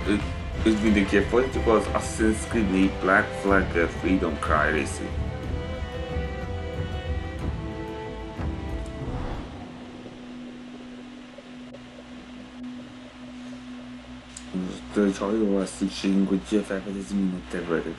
ők mindenki folytatjuk az Assassin's Creed 4 Black Flag Freedom Cry részét. Most hajóval szükségünk, hogy felfedezzünk minden területet.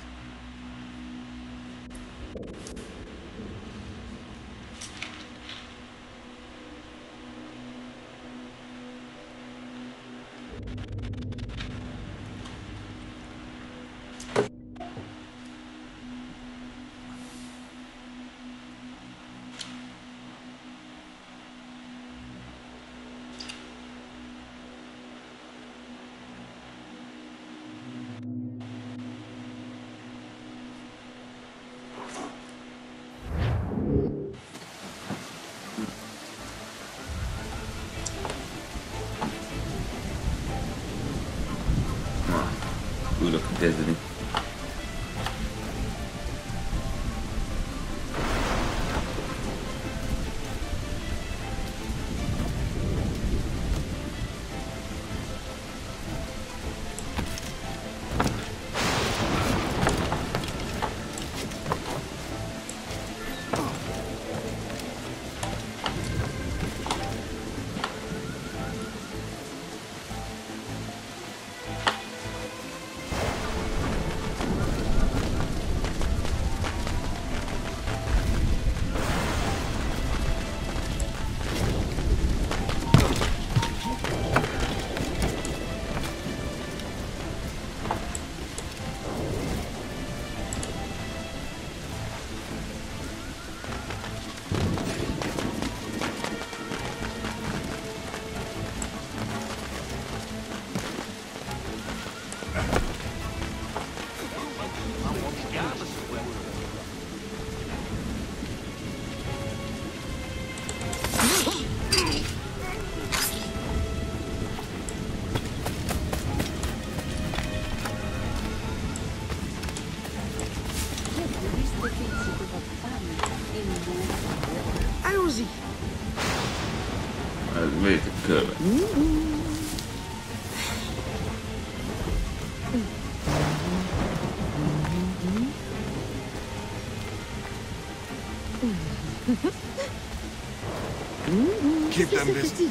Újra kezdeni. Allons-y. Vedi, körbe. Keep them busy.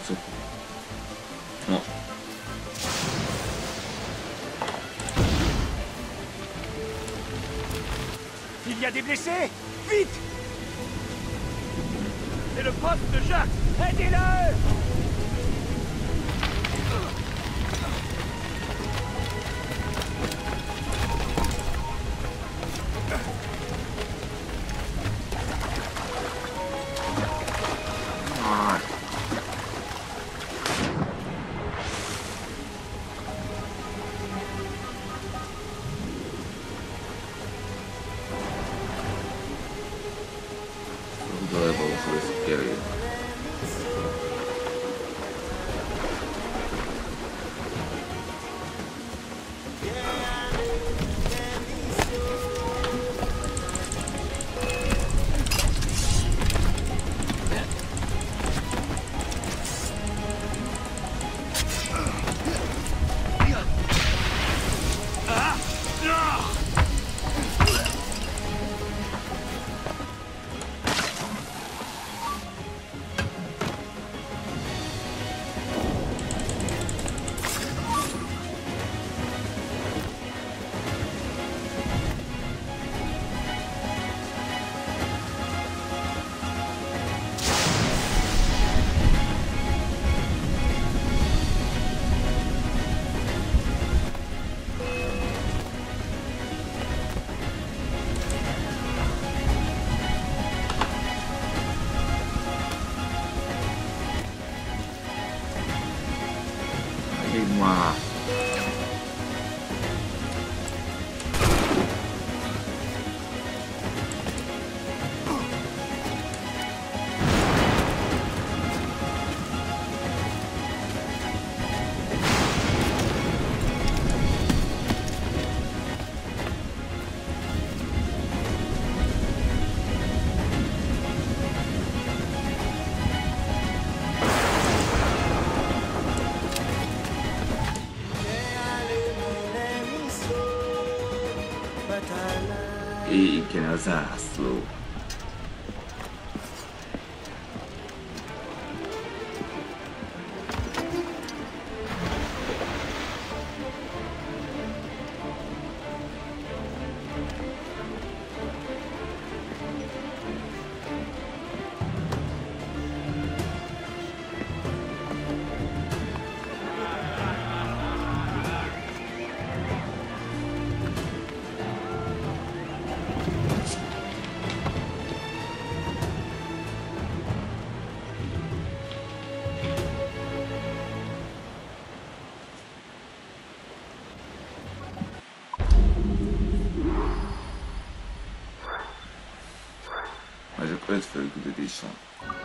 cuccok. Most. Il y a des blessés! Vite! C'est le poste de Jacques! Aidez-le! Igen, a zászló. Már csak 5 fölküldetés van.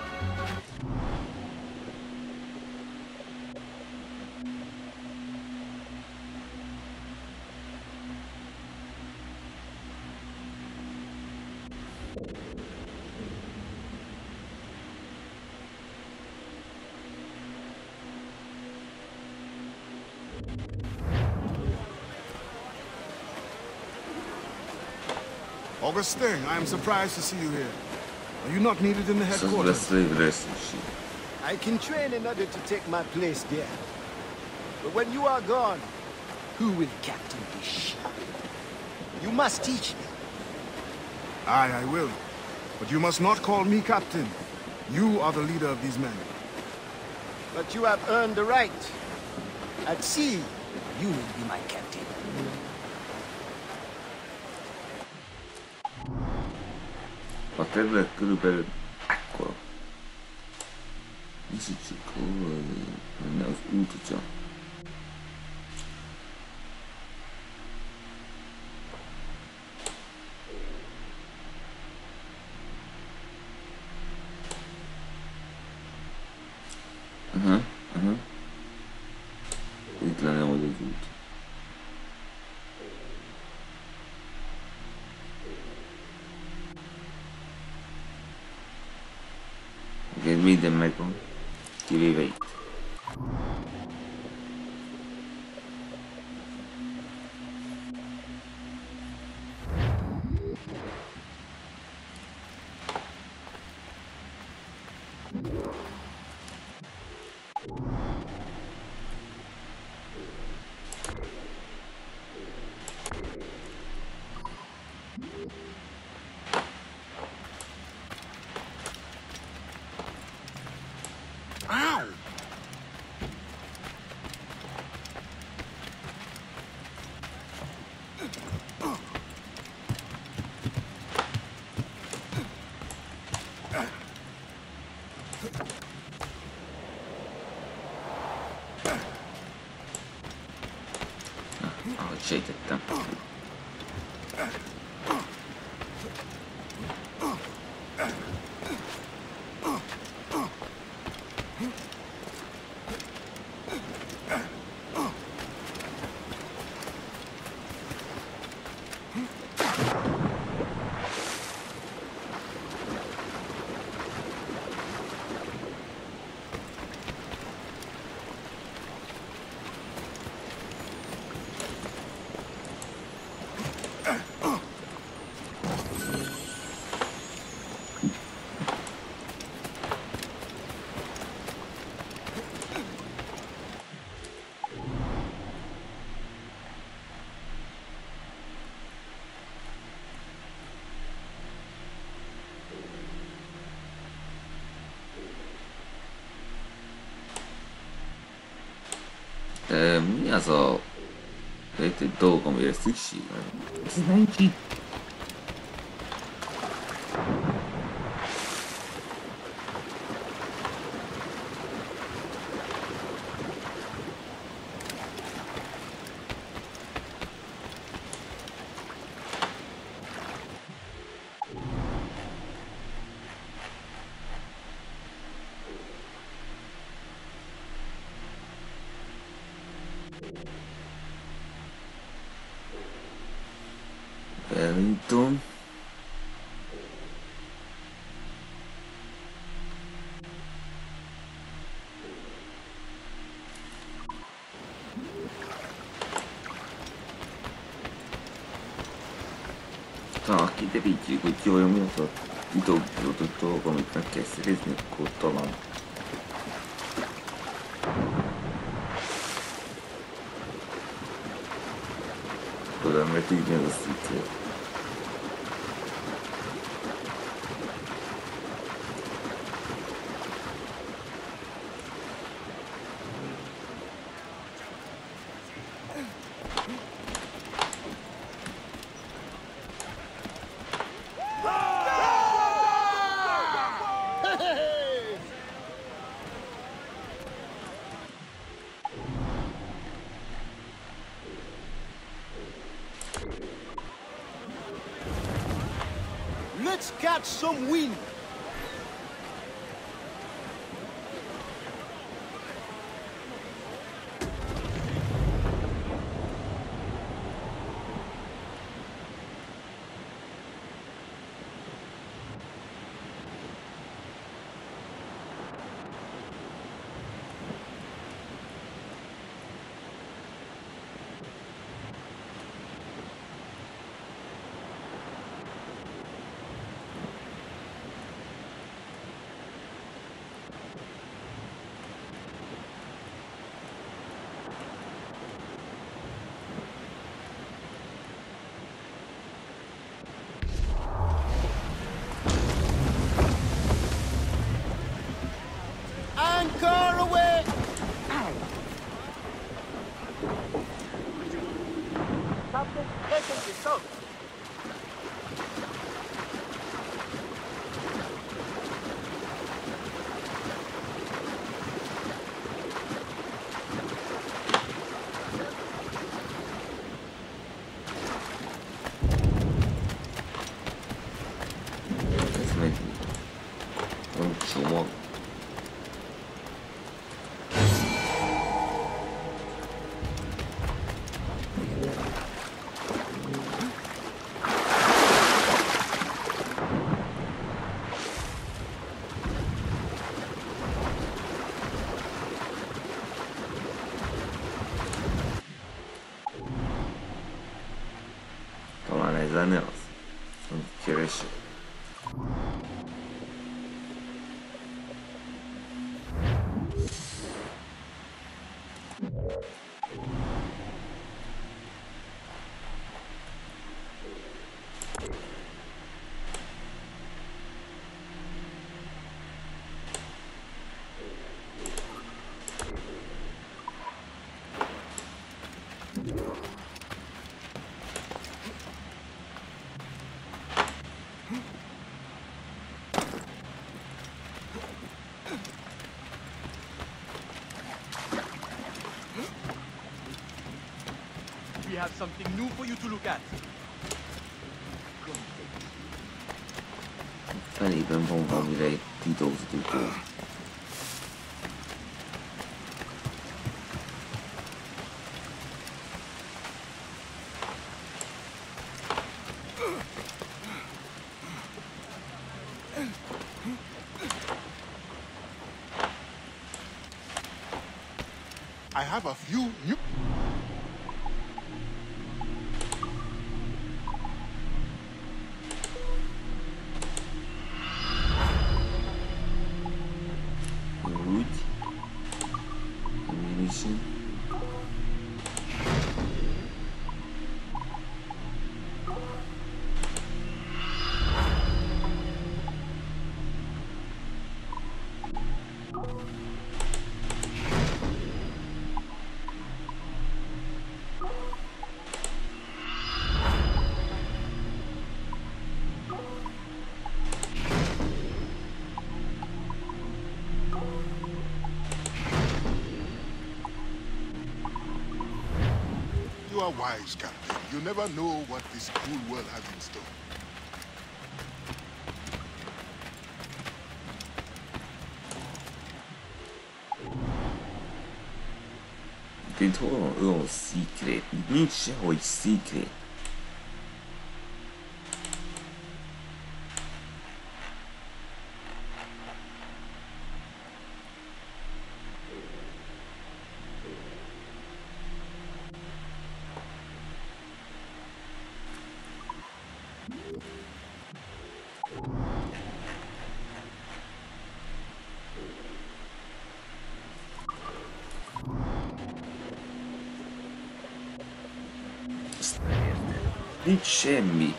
Augustin, I am surprised to see you here. Are you not needed in the headquarters? I can train in order to take my place there. But when you are gone, who will captain this ship? You must teach me. Aye, I will. But you must not call me captain. You are the leader of these men. But you have earned the right. At sea, you will be my captain. A terület körülbelül ekkora. Nézzük, hol lenne az útja. Itt lenne majd az út. Igen, minden megvan, kivéve itt. sejtettem. Mi az a egy dolog, amire szükség van? Ez nincs itt. Elindítom. Kiderítjük, hogy jól mi az a videózott dolog, amit meg kell szerezni, akkor talán. Tudom, mert így ez a szükség. Let's catch some wind. Anchor away! Captain, presently so. Ez meg van csomag. Talán ez lenne az, amit keresek. have something new for you to look at. Felében van valamire egy titokzdutó. I have a few new... Úgy. Ammunition. You are wise, Captain. You never know what this cruel world has in store. Itt hol van olyan secret? Itt nincs sehogy secret. Nincs semmi.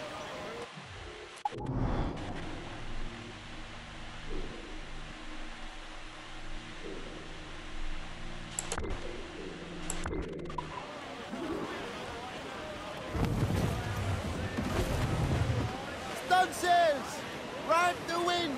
Stunsails! Ride the wind!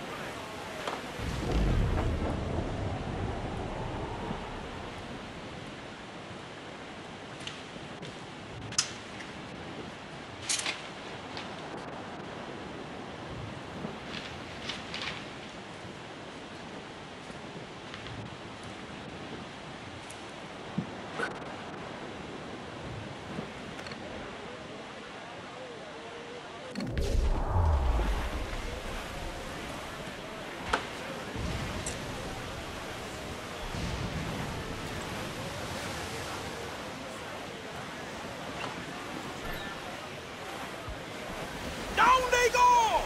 Down they go!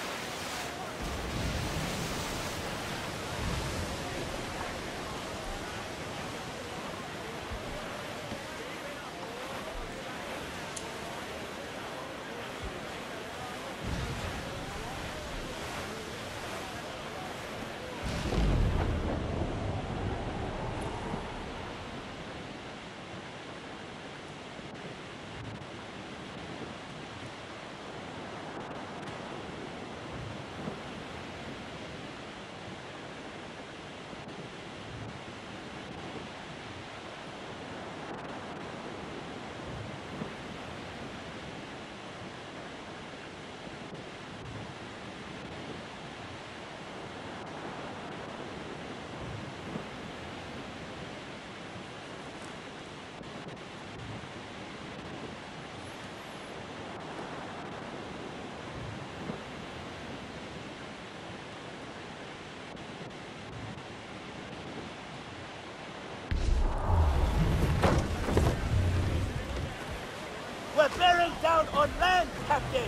We're bearing down on land, Captain!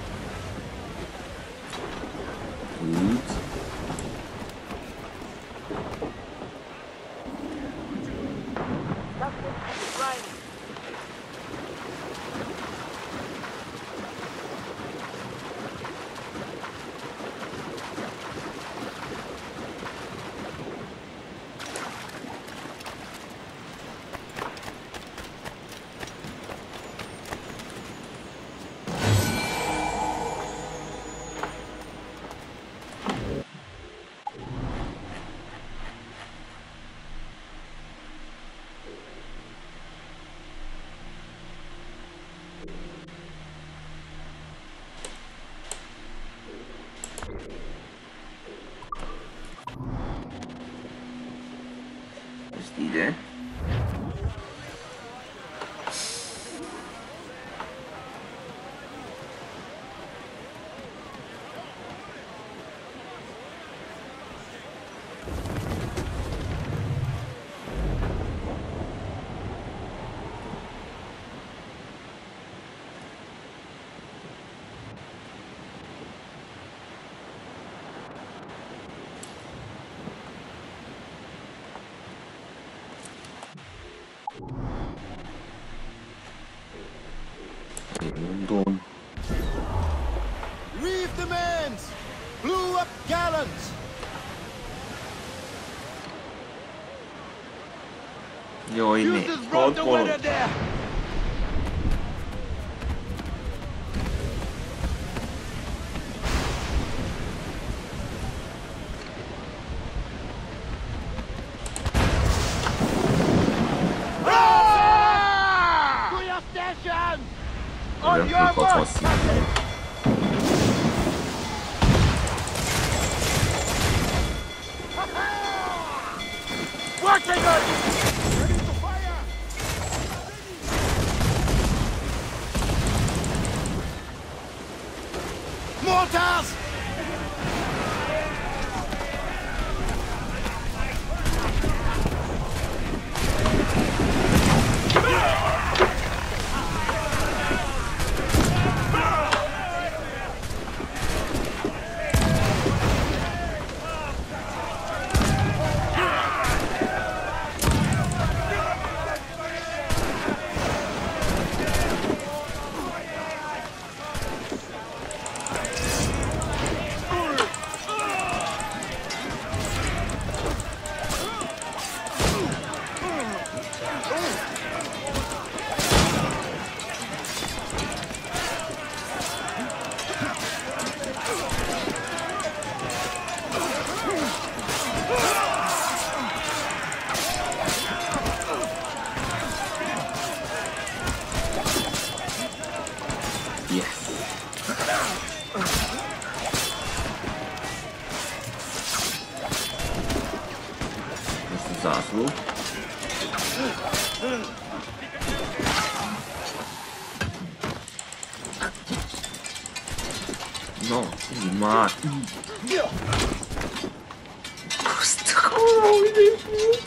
Úgy. Captain, it's raining. ide. London. Reeve the mains! Blew up gallants! Jó, inni. Fuses brought the winner there! To your station! On your mark! Watching us! Ready to fire! Mortars! zászló. No, így már. Azt a kurva, hogy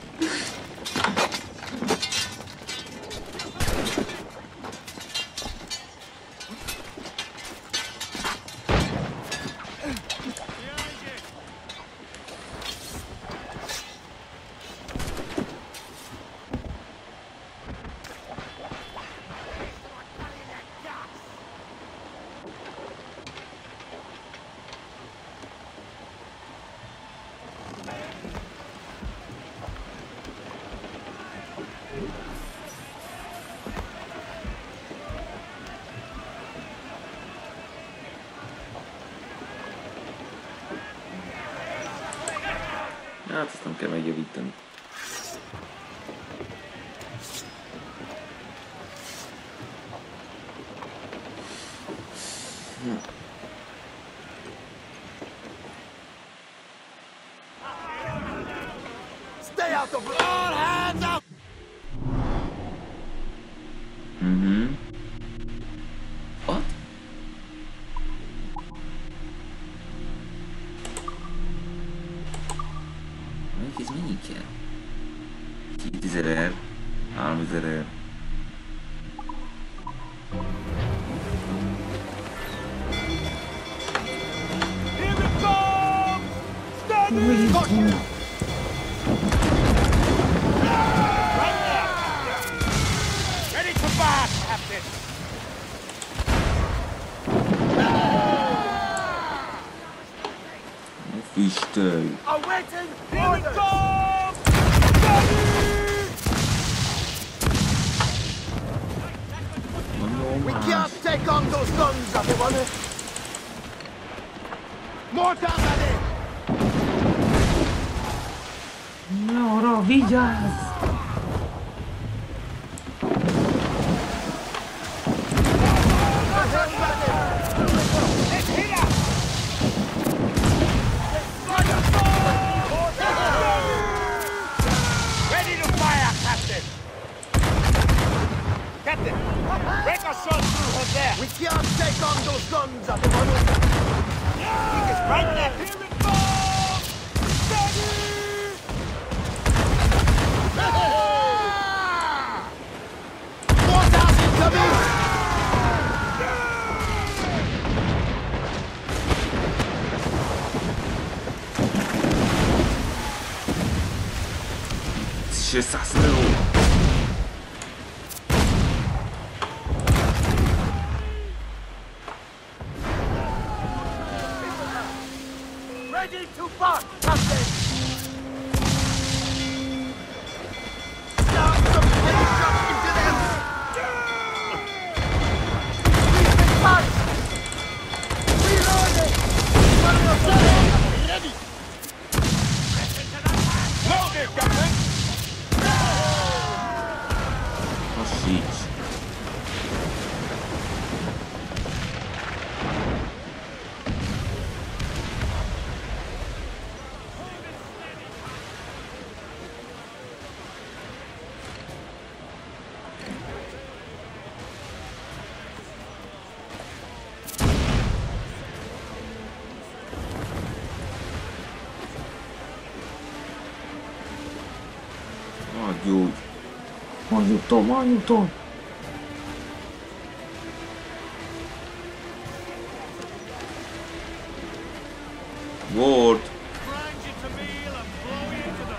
hát ezt nem kell megjavítani. Stay out of all hands up! What? Ez mennyi kell? 2000, 3000. Here we come! Standing! Got you! Right there! Ready to bash, Captain! Füstölj! Awaiting! Here we come! Standing! We can't take on those guns, everyone! Mortars at it! No, vigyázz! Let's hit up! Ready Arm those guns up, hermano. Right there. Here it comes! Steady! Mortars incoming! 出させろ。 Ready to bark, Captain. Down some headshots into them! March. Reloading! Ready! Loaded, Captain! Cacete. Aiuto. Ward. Grind you to meal and blow you to the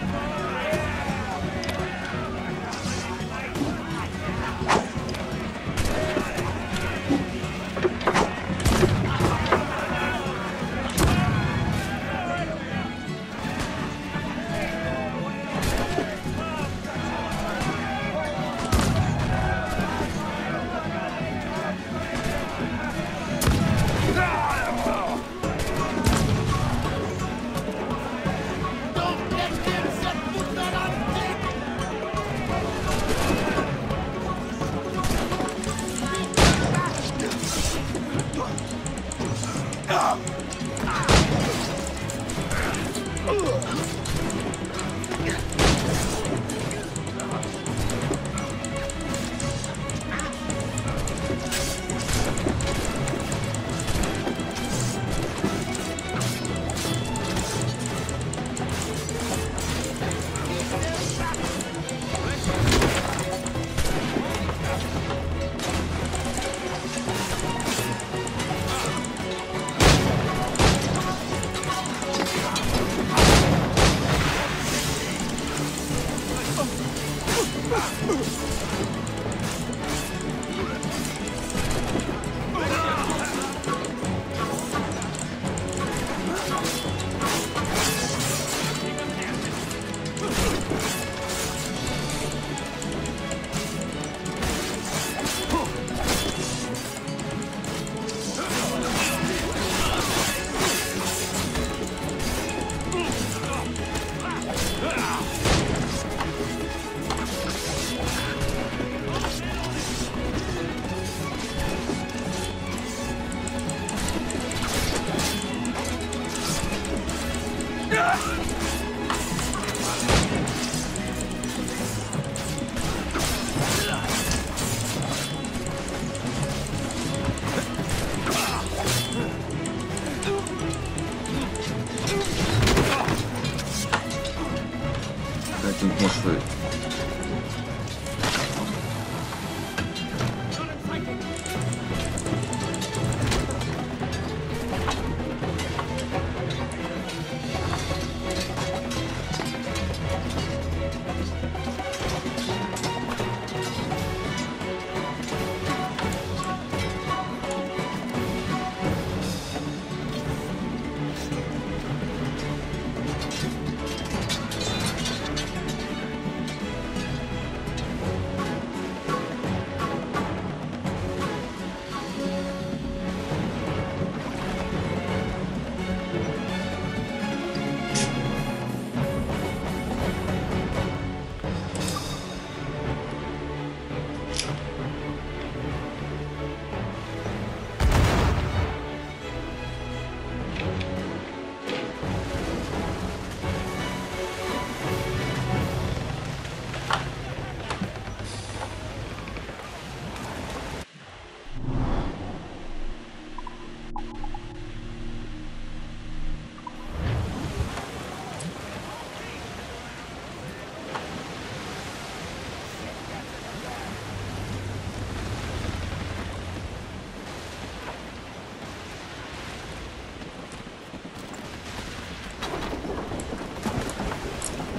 Letünk most föl.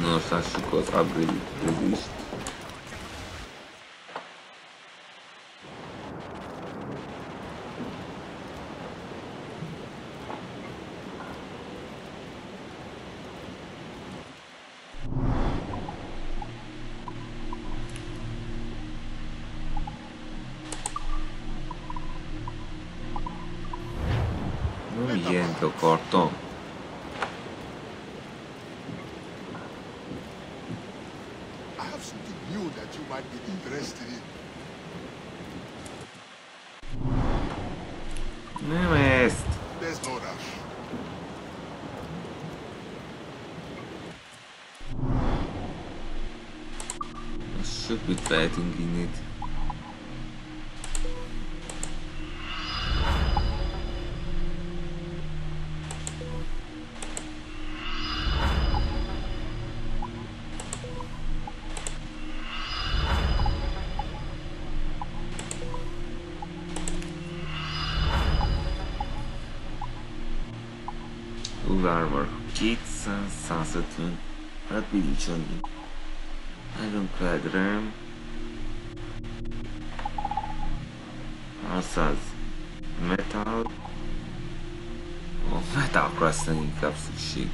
Nos, lássuk az upgrade-ezést. Ilyent akartam. I have something new that you might be interested in. Nem ezt. There's no rush. Sok mit vehetünk innét. Full armor 250. Hát mindig annyi. Ironclad RAM 600 metal. A metalra aztán inkább szükség.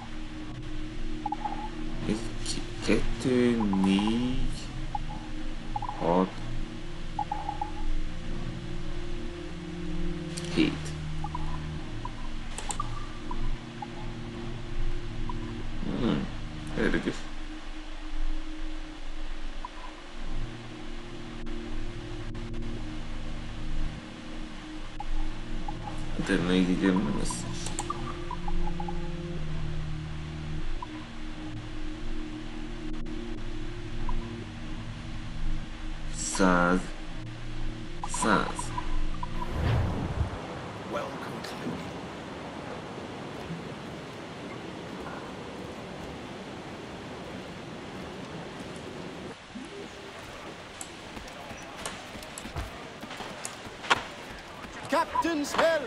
Ez 2, 4, 6, 7. Érdekes. De még így nem összes. Száz. Well concluded. Captain's help!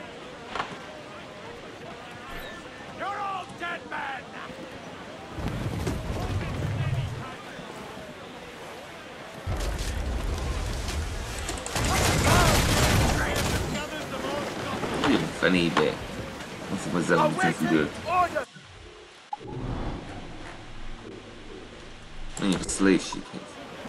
You're all dead men! Nagyon fenébe. Azt hiszem, ezzel nem az időt. Menjünk a slave shiphez.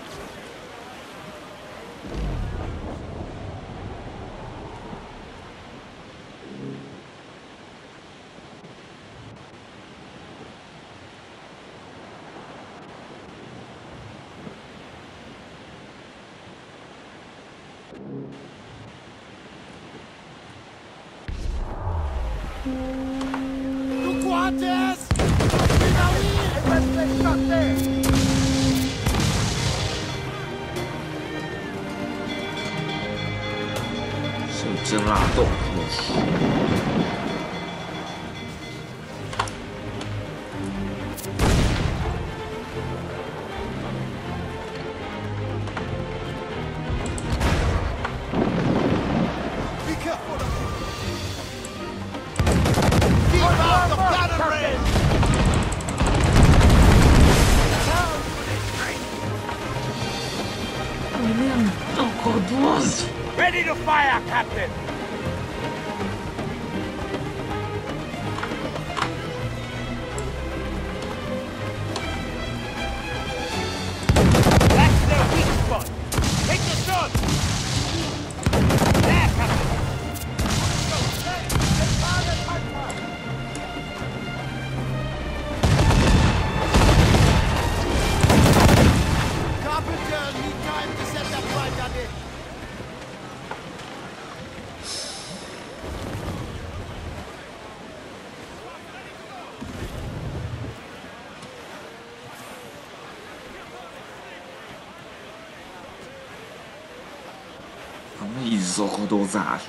To quarters! Sem látok most. Be careful of him! Keep out the battle range! Ready to fire, Captain! That's their weak spot! Take the shot! There, Captain! Carpenter, need time to set up right on it. A mély zakadozás.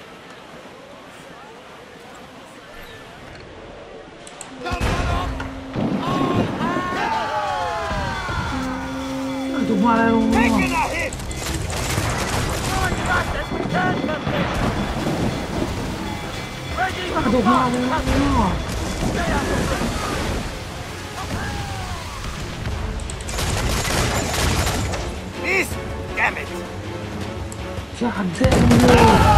Taking a hit! Going fast as we can, Captain! Ready to fire, Captain! Stay out of the way! God damn you!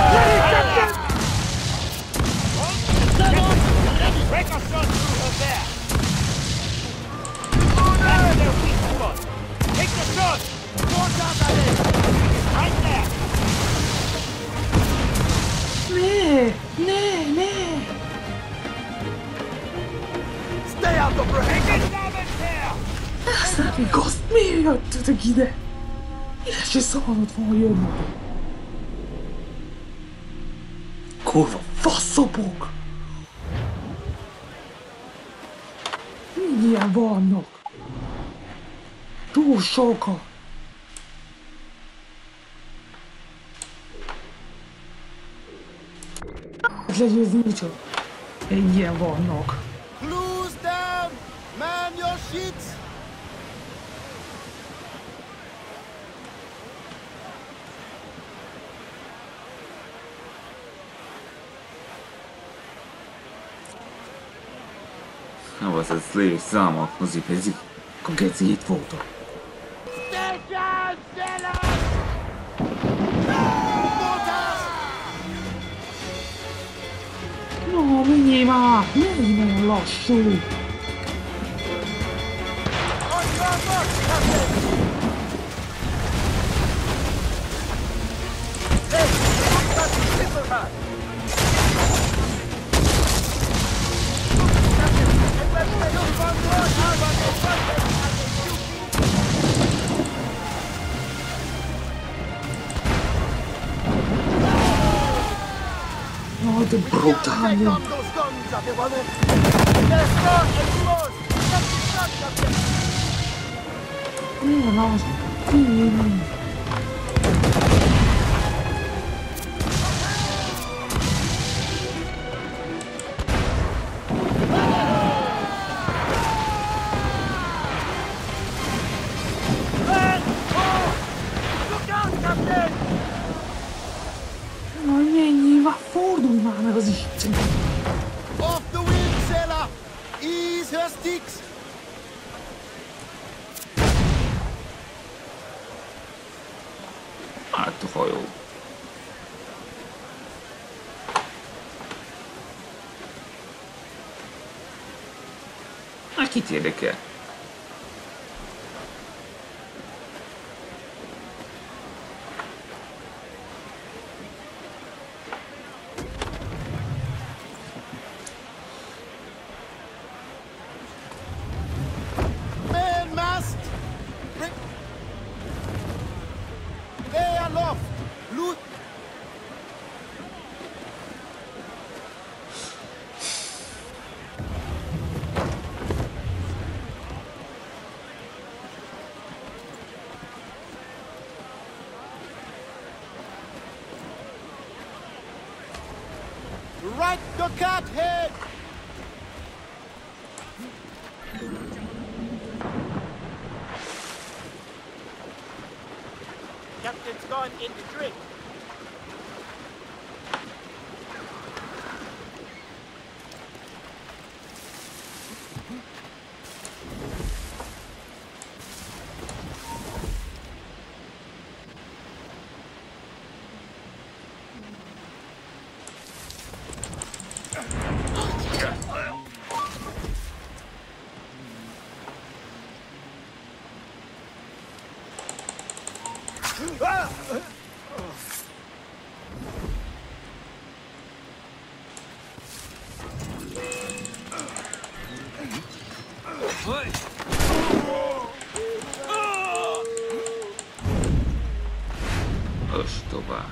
Break a shot through her there. That's their weak spot. Take the shot. Right there. Ne! Stay out of range! Take it down there. Szegény goszt, miért jöttetek ide? Ide se szabadott volna jönnötök. Kurva faszopok! Milyen vannak? Túl sokan! Legyőzni micsoda? Ennyien vannak. Clues down! Man your sheets! Was ist los? Samo, muss ich pesig. Akkor geci itt voltak. Station, Stella! No, menjél már! Menj már lassú! No, te brutalnie! Take off those guns, everyone! Let's go and close! Let the shot, Captain! Nie, no, Look out, Captain! no menjél már, fordulj már meg az Isten! Off the wind, sailor! Ease her sticks! Hát a hajó. Hát kit érdekel? Mainmast! They aloft! Loot! Right the cat head! Captain's gone in the drink. Ostoba.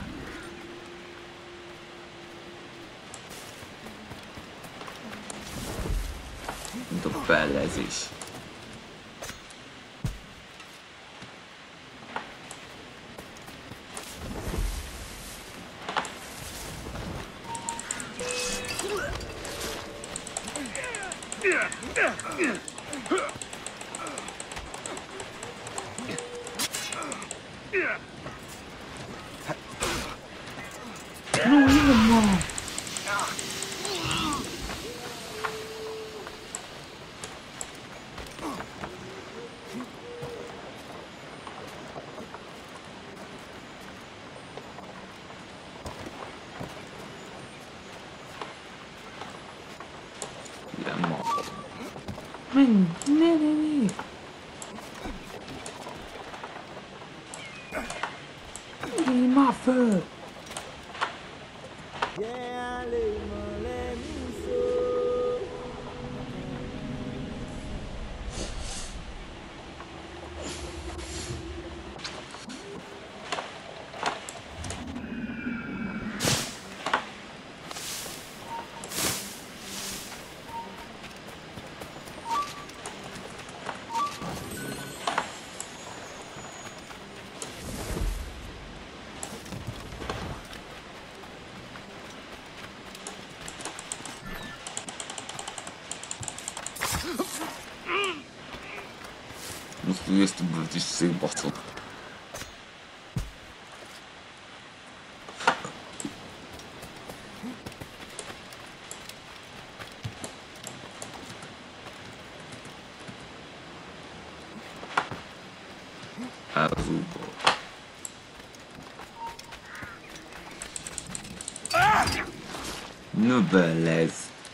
Mint a bellezés. No, even more! Menj, ne. Én már föl. Most du ezt a British szétbaszod. Az útból. Nobelez.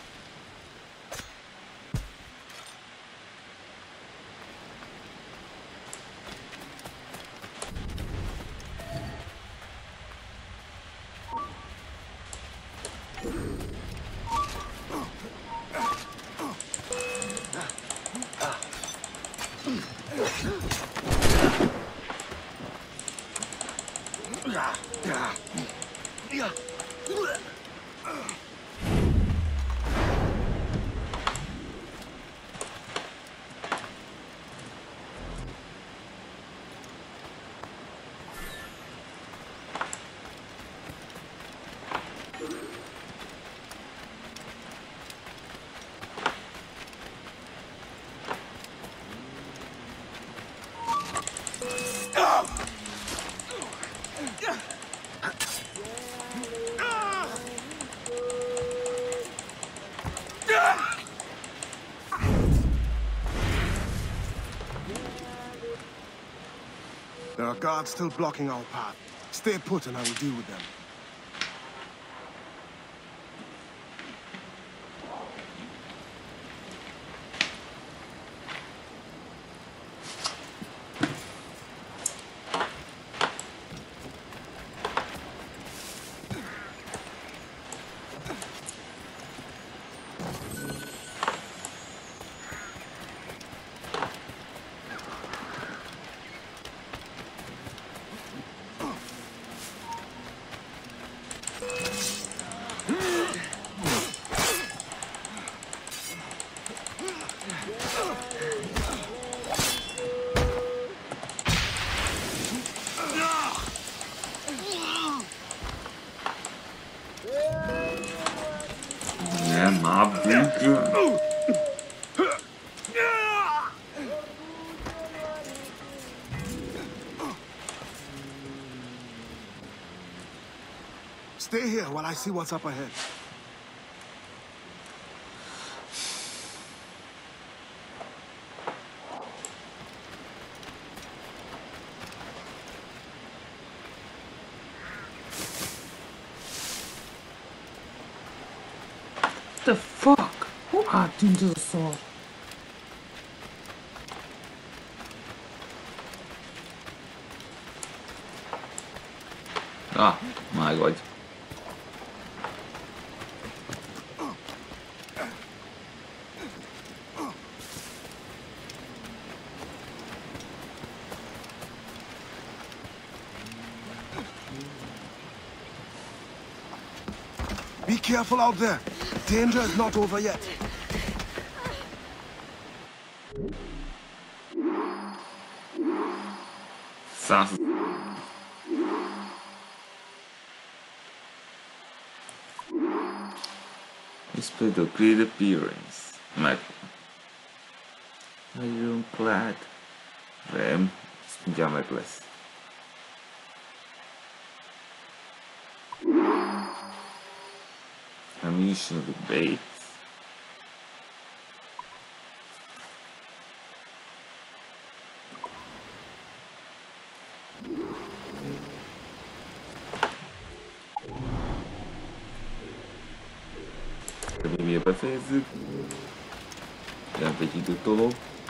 There are guards still blocking our path. Stay put and I will deal with them. Nem, már bűnköm. Stay here while I see what's up ahead. The fuck? Who hacked into the sword? Ah, my god. Be careful out there. Danger is not over yet. Sounds. Display the great appearance. Meg. Ironclad. Rem. Ezt mindjárt meg lesz. Ammunition of the Bates. Befejezzük. Jön egy időtoló.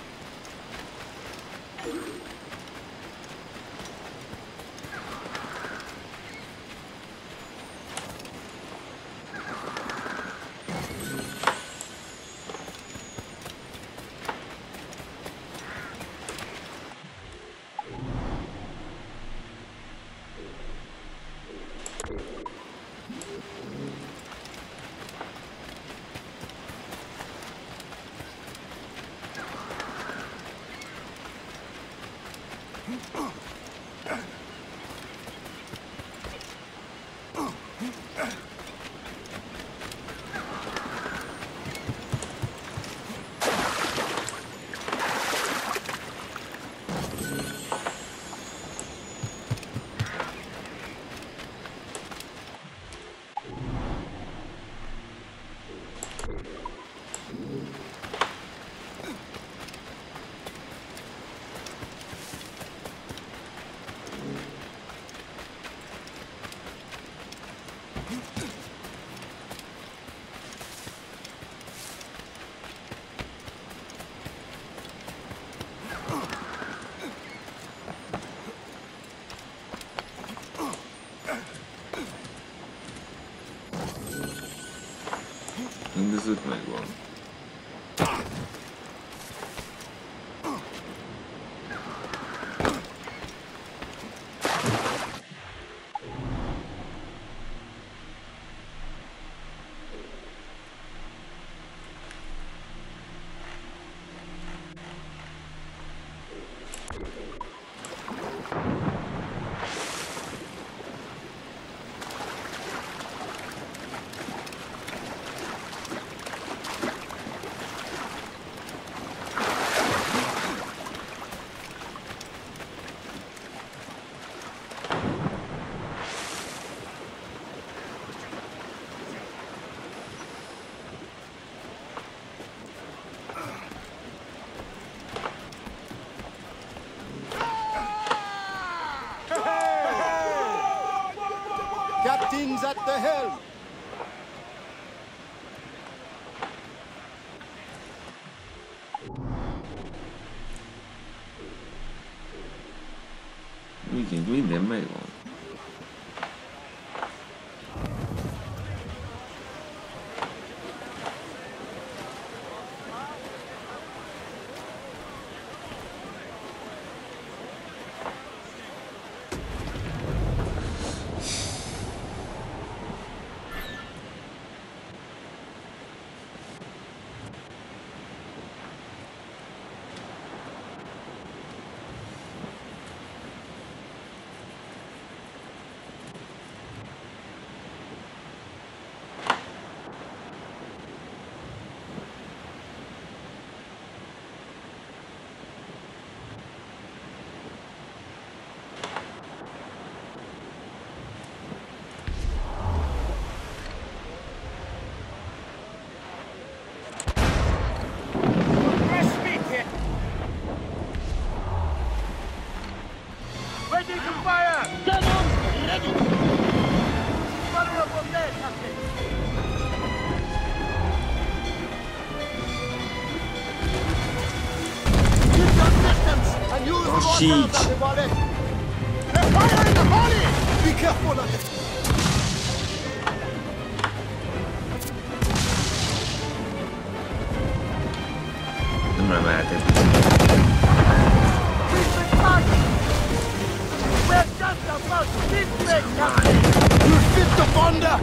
Mindezőt megvan. Captain's at the helm. Igen, minden megvan. Ready to fire! Cannon ready! Fire up on there, Captain! Keep your distance and use your shit. guns at the volley. They're firing the volley! Be careful of it. Nem emeltek. We've been targeted! We're just about to this way, Captain! You fit the thunder!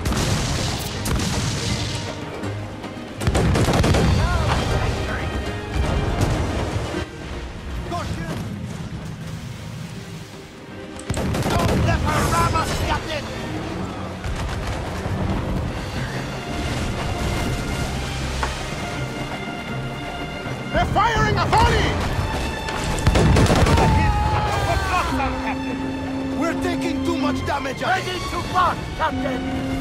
Don't let her ram us, Captain! They're firing a volley! We're taking too much damage. Ready to march, Captain!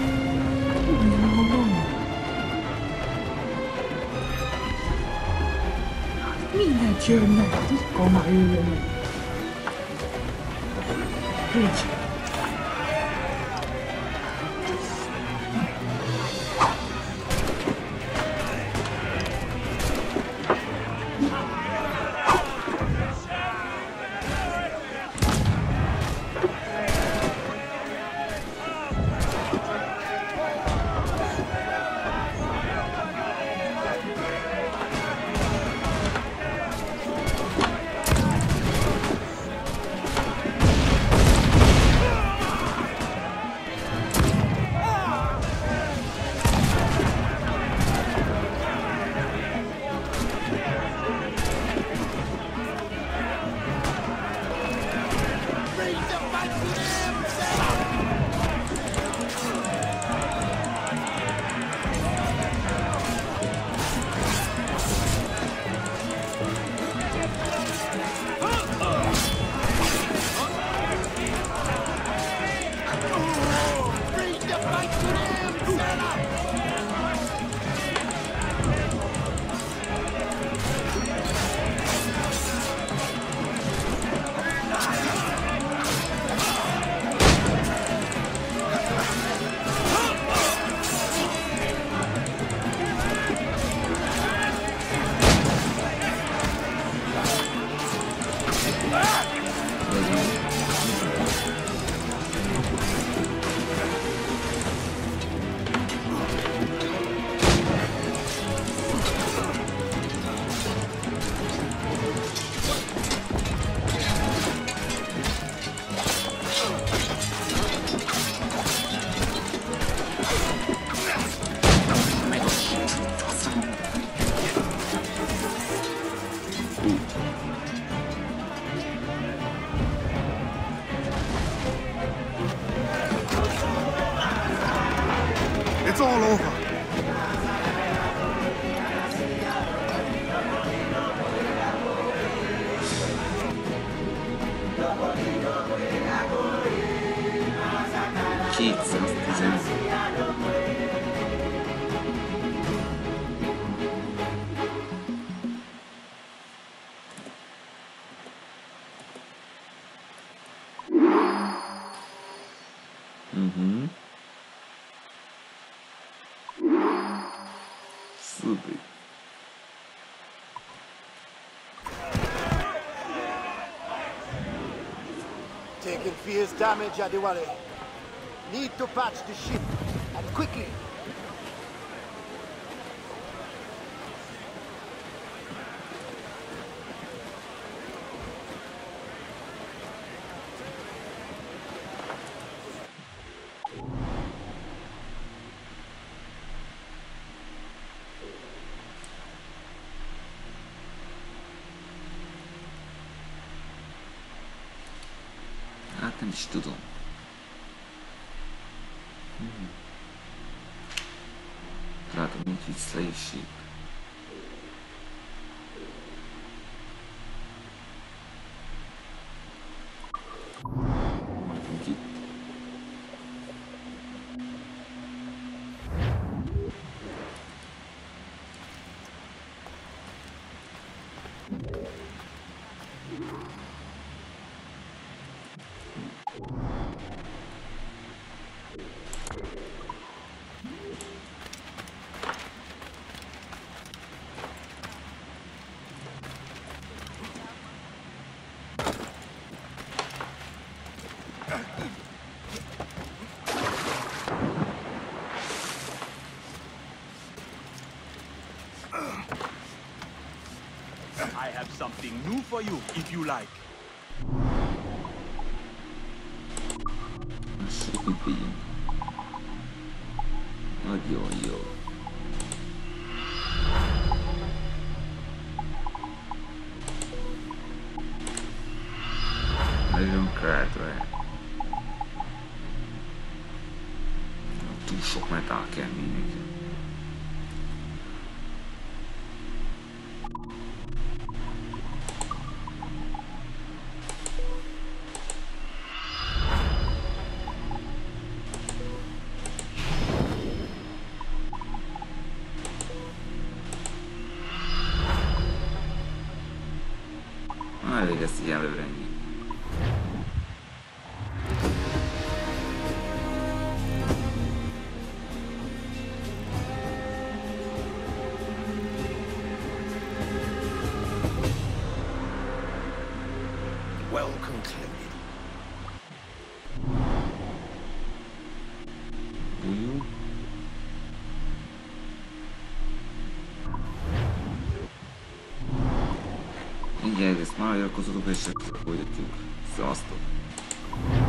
Mindent jönnek, titkon már jönnek. Így. It's all over. Taking fierce damage, Adewale. Need to patch the ship, and quickly. Hát nem is tudom. Látom, nincs visszaésség. Maradjunk itt. I have something new for you, if you like. Sok ügyvény. Nagyon jó. Nagyon krátve. Túl sok metál kell mindenki. Elég ezt így előre ennyi. Well concluded. Bújjunk. Mindjárt ezt már elkozolok, és folytatjuk. Szevasztok!